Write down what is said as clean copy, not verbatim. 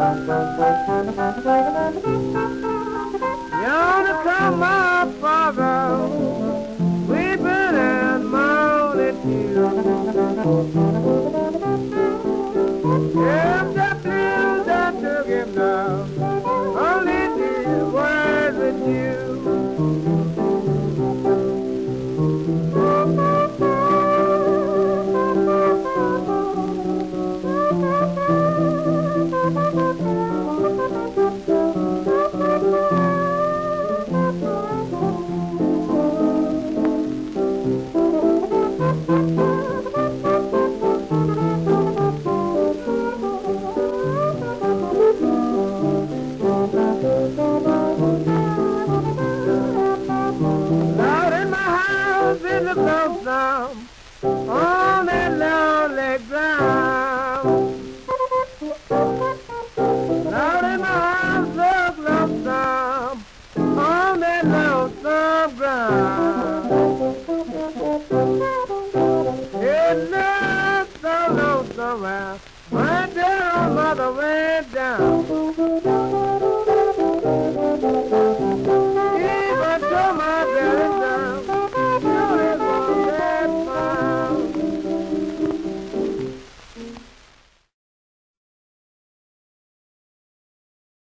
You're come up, Father, weeping and moaning too. If the blues that took him now, only these words with you. On that lonely ground, Lord, in my arms look lonesome, on that lonesome ground. It looks so lonesome, right there on Mother Way.